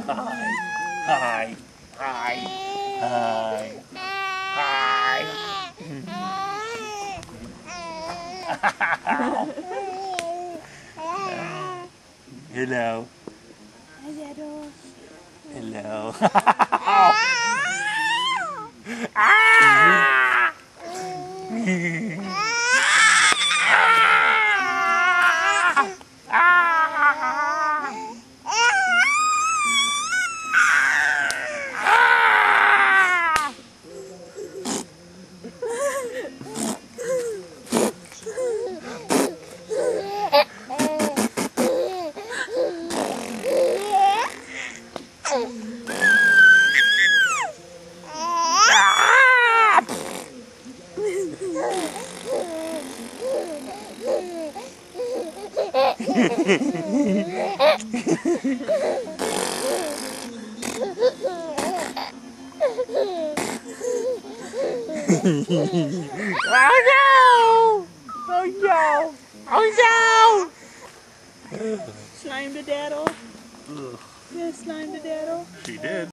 Hi. Hi. Hi. Hi. Hello. Hello. Ah! Oh no! Oh no! Oh no! Slime the daddle? Yeah, slime the daddle. She did.